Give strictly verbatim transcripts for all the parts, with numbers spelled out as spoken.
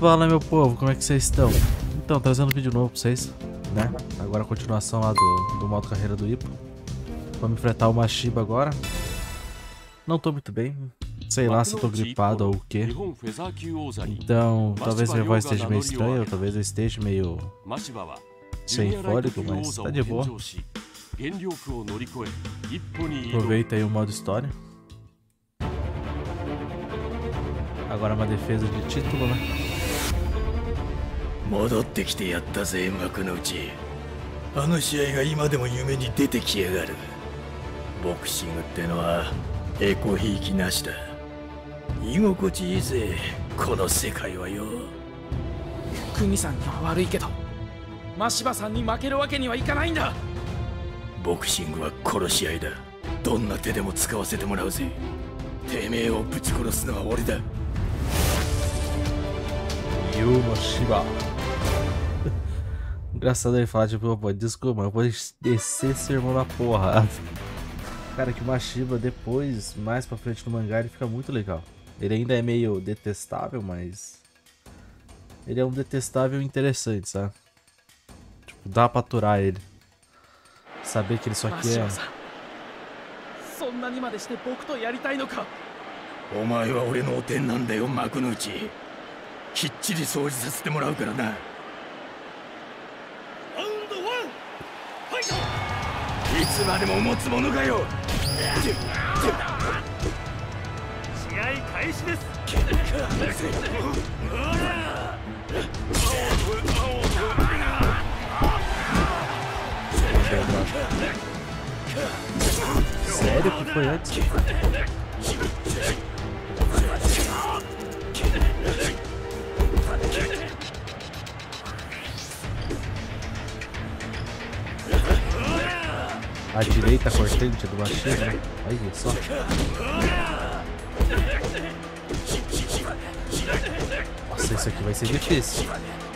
Fala, meu povo, como é que vocês estão? Então, trazendo um vídeo novo pra vocês, né? Agora a continuação lá do, do modo carreira do Ippo. Vamos enfrentar o Mashiba agora. Não tô muito bem, sei lá se eu tô gripado ou o quê. Então, talvez minha voz esteja meio estranha, ou talvez eu esteja meio sem fôlego, mas tá de boa. Aproveita aí o modo história. Agora uma defesa de título, né? 戻ってきてやったぜ、幕の内。あの試合が今でも夢に出てきやがる。ボクシングってのはエコひいきなしだ。居心地いいぜ、この世界はよ。 クミさんには悪いけど、マシバさんに負けるわけにはいかないんだ。 ボクシングは殺し合いだ。どんな手でも使わせてもらうぜ。てめえをぶち殺すのは俺だ。 E o Mashiba. Engraçado ele falar, tipo, pô, desculpa, eu vou descer esse irmão na porra. Cara, que o Mashiba depois, mais pra frente no mangá, ele fica muito legal. Ele ainda é meio detestável, mas... ele é um detestável interessante, sabe? Tipo, dá pra aturar ele. Saber que ele só quer... そんなにまでして僕とやりたいのか。 お前は俺のおてんなんだよ、幕の内。 きっちり掃除させてもらうからな。ラウンドワン、ファイト！いつまでも持つものかよ。試合開始です。 Sério que foi antes? A direita cortante do Mashiba, né? Olha só. Nossa, isso aqui vai ser difícil.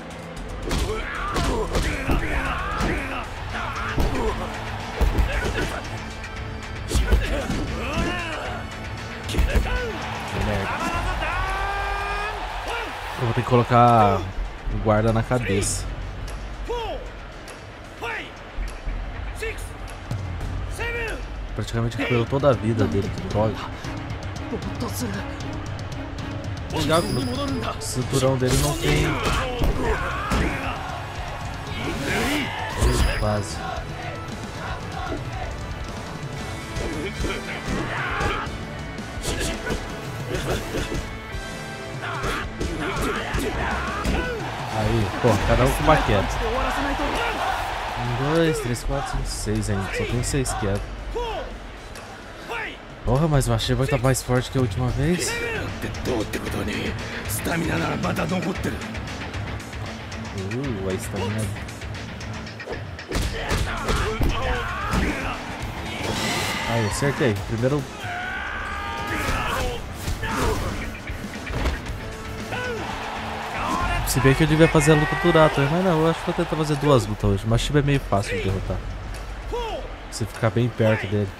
Que merda. Eu vou ter que colocar o guarda na cabeça. Praticamente recuperou toda a vida dele, que droga. Legal que o cinturão dele não tem. Quase. Aí, pô, cada um com uma queda. Um, dois, três, quatro, cinco, seis ainda. Só tem seis quedas. Porra, mas o Mashiba tá mais forte que a última vez. Uh, a estamina. Aí, acertei. Primeiro. Se bem que eu devia fazer a luta por ato, mas não, eu acho que vou tentar fazer duas lutas hoje. O Mashiba é meio fácil de derrotar. Se ficar bem perto dele.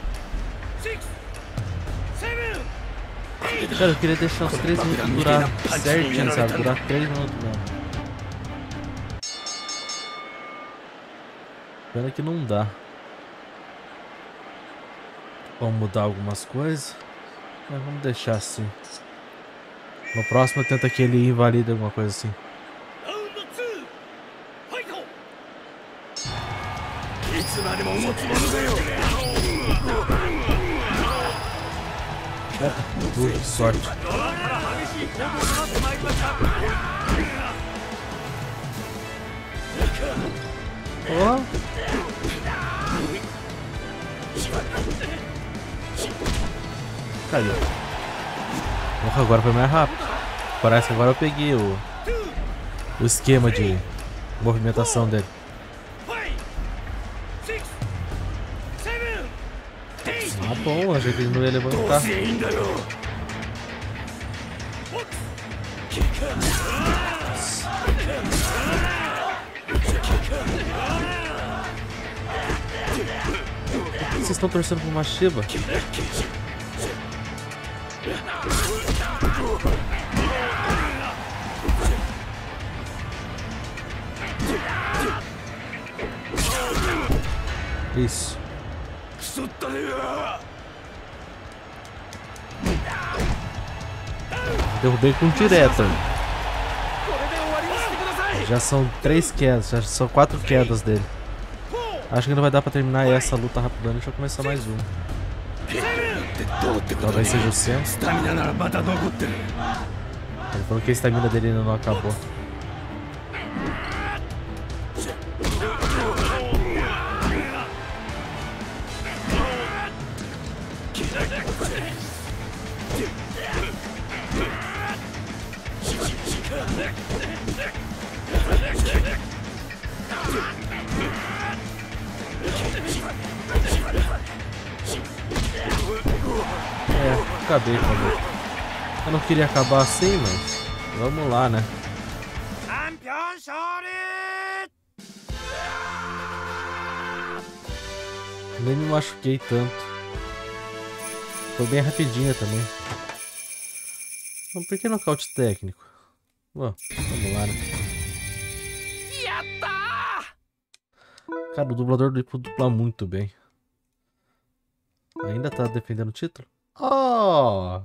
Cara, eu queria deixar os três minutos durar certinho, sabe? Durar três minutos mesmo. Pena que não dá. Vamos mudar algumas coisas. Mas vamos deixar assim. No próximo eu tento aquele invalida alguma coisa assim. Uh, sorte. Oh. Cadê? Porra, agora foi mais rápido. Parece que agora eu peguei o, o esquema de movimentação dele. Ah, bom, achei que ele não ia levantar. Vocês estão torcendo pro Mashiba? Isso. Derrubei com direto. Já são três quedas, já são quatro quedas dele. Acho que não vai dar pra terminar essa luta rapidão. Deixa eu começar mais uma. Talvez seja o Sen. Ele falou que a estamina dele ainda não acabou. É, acabei com ele. Eu não queria acabar assim, mas vamos lá, né? Nem me machuquei tanto. Foi bem rapidinha também. Um pequeno nocaute técnico. Bom, vamos lá, né? Cara, o dublador do Ippo dubla muito bem. Ainda tá defendendo o título? Oh!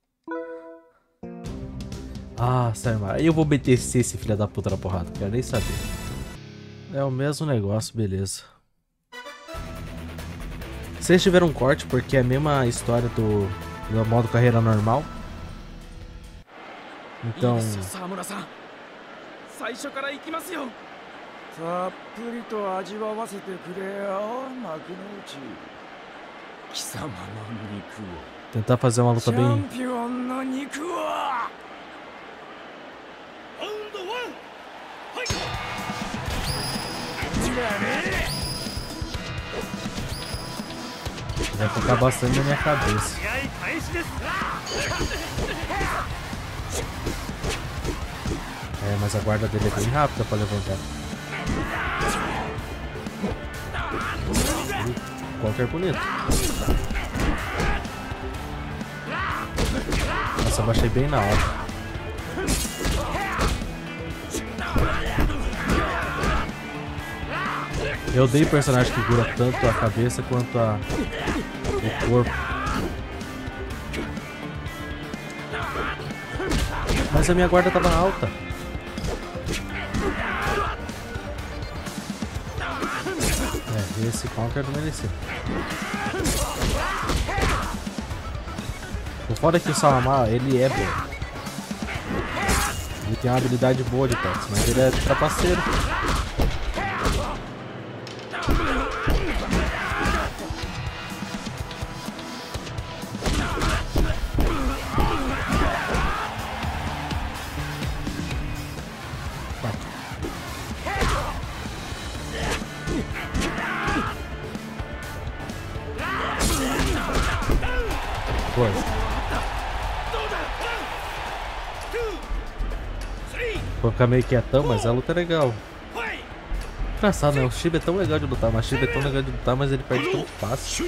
Ah, sério, aí eu vou B T C esse filho da puta na porrada, quero nem saber. É o mesmo negócio, beleza. Vocês tiveram um corte porque é a mesma história do, do modo carreira normal. Então... tentar fazer uma luta bem... vai focar bastante na minha cabeça. É, mas a guarda dele é bem rápida pra levantar. Qualquer bonito. Nossa, eu baixei bem na hora. Eu odeio personagem que cura tanto a cabeça quanto a... o corpo. Mas a minha guarda tava alta. É, esse counter não mereceu. O foda é que o Salamar, ele é bom. Ele tem uma habilidade boa de toques, mas ele é trapaceiro. Vou ficar meio quietão, mas a luta é legal. Engraçado, né? O Shiba é tão legal de lutar, mas o Shiba é tão legal de lutar, mas ele perde tão fácil.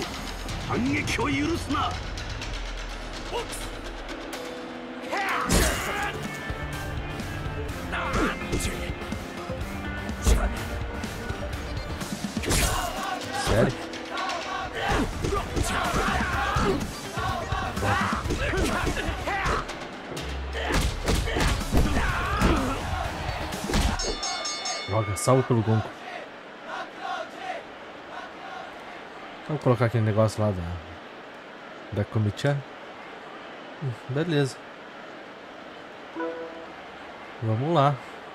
Sério? Droga, salvo pelo gongo. Vamos colocar aquele negócio lá da da Komi-chan. Hum, beleza. Vamos lá.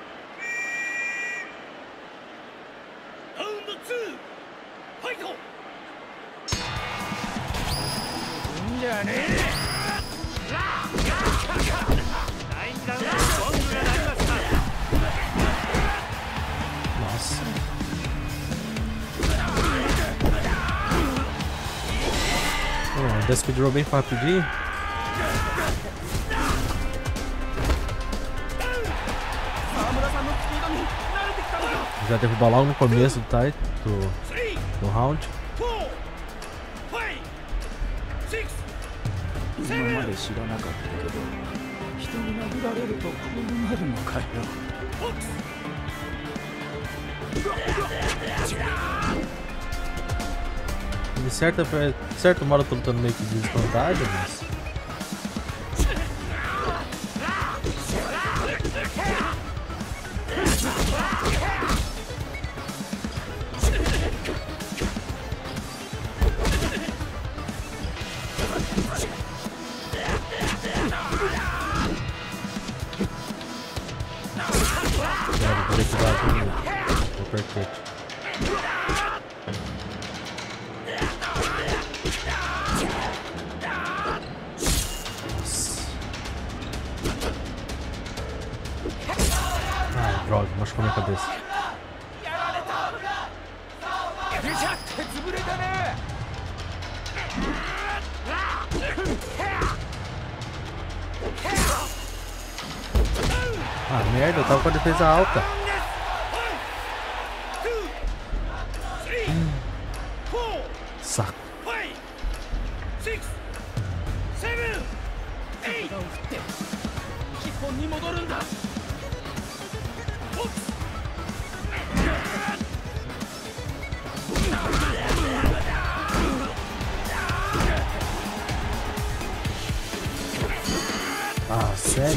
Nossa. Oh, dá speedrun bem rapidinho. Já derrubar logo no começo do, tight, do, do round. 今まで知らなかったけど、人に殴られるとこうなるのかよ。 De certa, de certo modo eu tô lutando meio que de desvantagem, mas... Vou ter que dar com o perpete. Droga, machucou minha cabeça. Ah, merda, eu tava com a defesa alta. Hum. Saco. Ah, sério?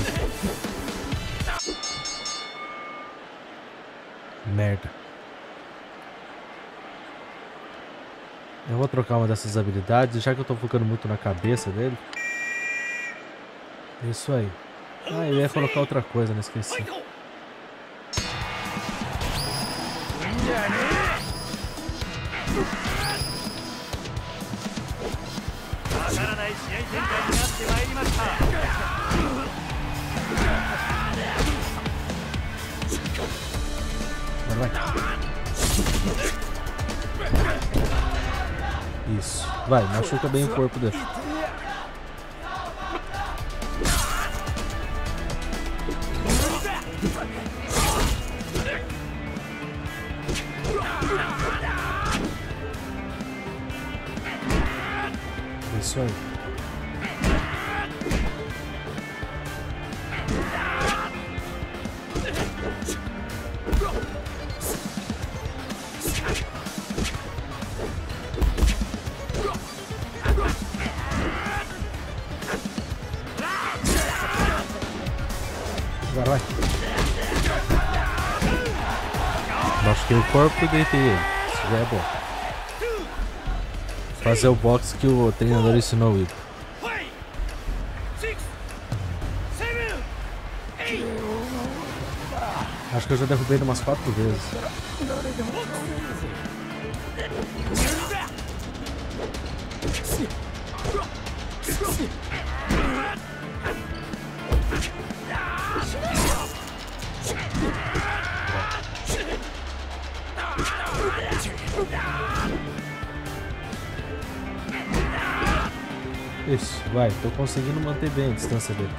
Merda. Eu vou trocar uma dessas habilidades, já que eu tô focando muito na cabeça dele. Isso aí. Ah, eu ia colocar outra coisa, não esqueci. Vai, vai. Isso. Vai, machuca bem o corpo dele. Isso aí. Vai, vai. Machuquei o corpo e deitei ele. Isso já é bom. Fazer o box que o treinador ensinou o Ipo. Acho que eu já derrubei ele umas quatro vezes. Isso, vai, tô conseguindo manter bem a distância dele.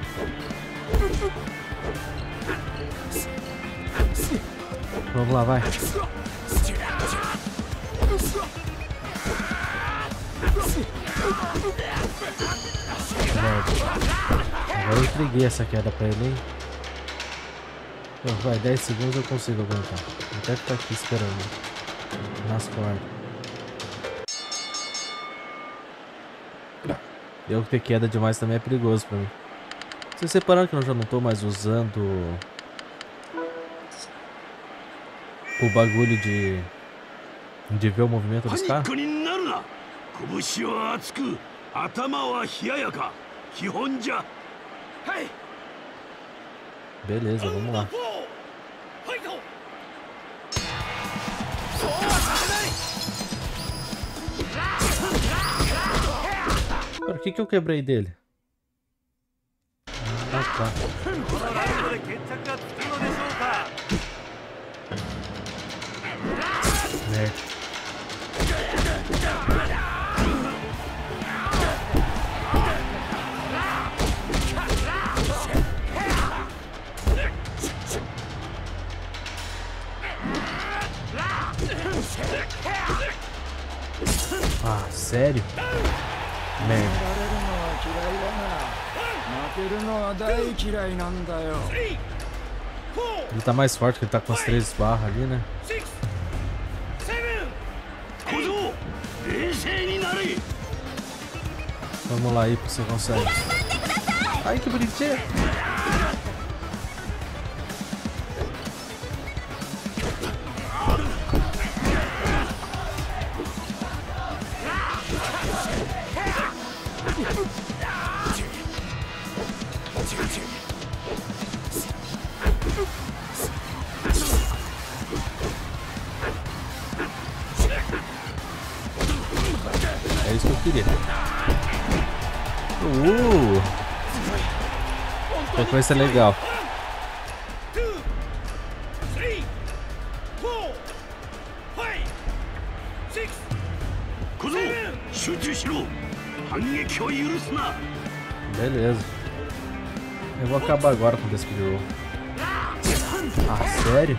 Vamos lá, vai. Agora eu entreguei essa queda pra ele, hein? Então, vai, dez segundos eu consigo aguentar. Até ficar aqui esperando nas cordas. Eu ter queda demais também é perigoso pra mim. Vocês separaram que eu já não tô mais usando o bagulho de de ver o movimento dos caras? Beleza, vamos lá. Por que que eu quebrei dele? Ah, tá. Merda. Ah, sério? Merda. Ele tá mais forte, que ele tá com as três barras ali, né? Vamos lá, aí, você consegue. Ai, que bonitinho. É isso que eu queria. Uh! Sequência legal. 集中しろ。反撃を許すな。 Beleza. Eu vou acabar agora com o Speed Roll. Ah, sério?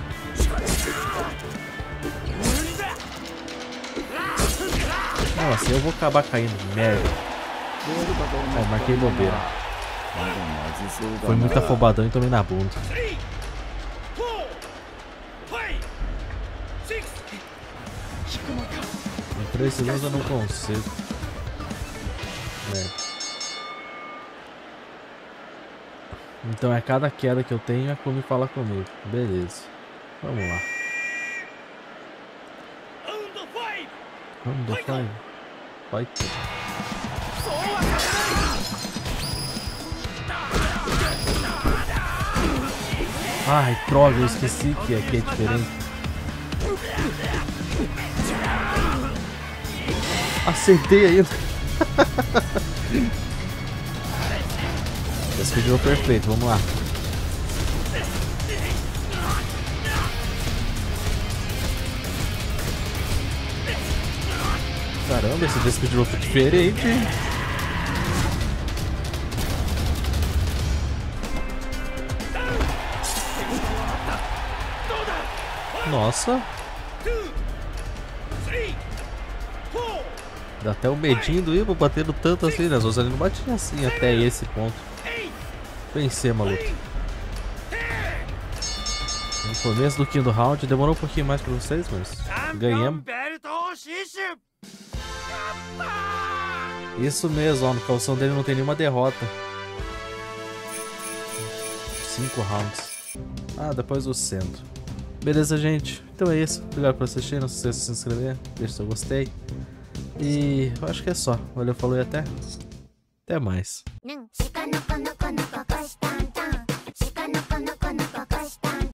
Nossa, eu vou acabar caindo. Merda. É, marquei bobeira. Foi muito afobadão e tomei na bunda. Em três segundos eu não consigo. Merda. Então é cada queda que eu tenho, a Kumi fala comigo. Beleza. Vamos lá. Round the five. Fight. Ai, droga, eu esqueci que aqui é diferente. Acertei ainda. Esse vídeo é perfeito, vamos lá. Caramba, esse despedido foi diferente. Nossa. Dá até um medinho do Ivo batendo tanto assim, né? As outras ali não batiam assim até esse ponto. Vencemos a luta. No começo do quinto round, demorou um pouquinho mais pra vocês, mas ganhamos. Isso mesmo, ó, no calção dele não tem nenhuma derrota. Cinco rounds. Ah, depois o centro. Beleza, gente? Então é isso. Obrigado por assistir. Não se esqueça de se inscrever. Deixa seu gostei. E eu acho que é só. Valeu, falou e até. Até mais.